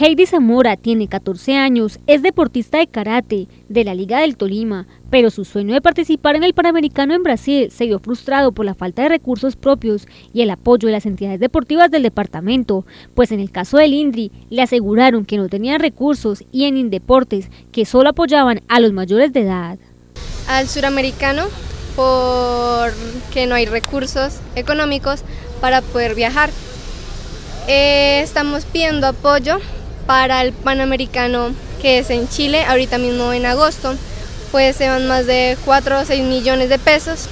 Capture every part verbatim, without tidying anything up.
Heidi Zamora tiene catorce años, es deportista de karate de la Liga del Tolima, pero su sueño de participar en el Panamericano en Brasil se vio frustrado por la falta de recursos propios y el apoyo de las entidades deportivas del departamento, pues en el caso del INDRI le aseguraron que no tenían recursos y en Indeportes que solo apoyaban a los mayores de edad. Al suramericano porque no hay recursos económicos para poder viajar. Eh, estamos pidiendo apoyo para el Panamericano que es en Chile, ahorita mismo en agosto, pues se van más de cuatro o seis millones de pesos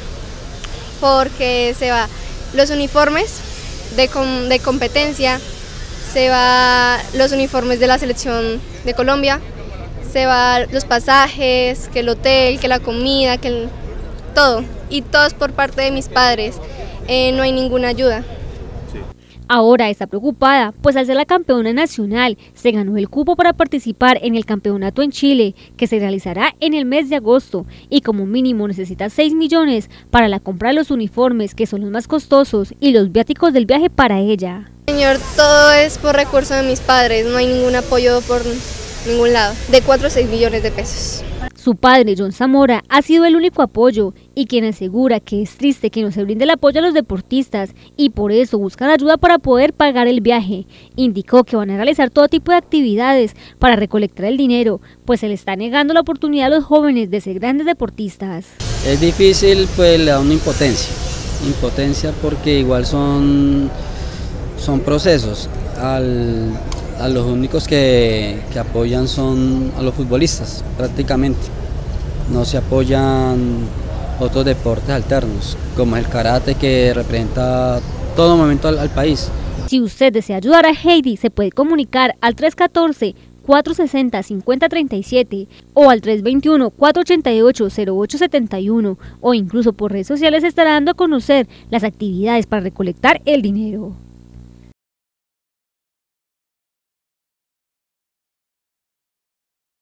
porque se va los uniformes de, com de competencia, se va los uniformes de la selección de Colombia, se va los pasajes, que el hotel, que la comida, que el, todo, y todo es por parte de mis padres, eh, no hay ninguna ayuda. Ahora está preocupada, pues al ser la campeona nacional, se ganó el cupo para participar en el campeonato en Chile, que se realizará en el mes de agosto, y como mínimo necesita seis millones para la compra de los uniformes, que son los más costosos, y los viáticos del viaje para ella. Señor, todo es por recursos de mis padres, no hay ningún apoyo por ningún lado, de cuatro o seis millones de pesos. Su padre, John Zamora, ha sido el único apoyo y quien asegura que es triste que no se brinde el apoyo a los deportistas y por eso buscan ayuda para poder pagar el viaje. Indicó que van a realizar todo tipo de actividades para recolectar el dinero, pues se le está negando la oportunidad a los jóvenes de ser grandes deportistas. Es difícil, pues le da una impotencia, impotencia porque igual son, son procesos. Al, a los únicos que, que apoyan son a los futbolistas, prácticamente. No se apoyan otros deportes alternos, como el karate, que representa todo momento al, al país. Si usted desea ayudar a Heidi, se puede comunicar al tres uno cuatro, cuatro seis cero, cinco cero tres siete o al tres dos uno, cuatro ocho ocho, cero ocho siete uno o incluso por redes sociales estará dando a conocer las actividades para recolectar el dinero.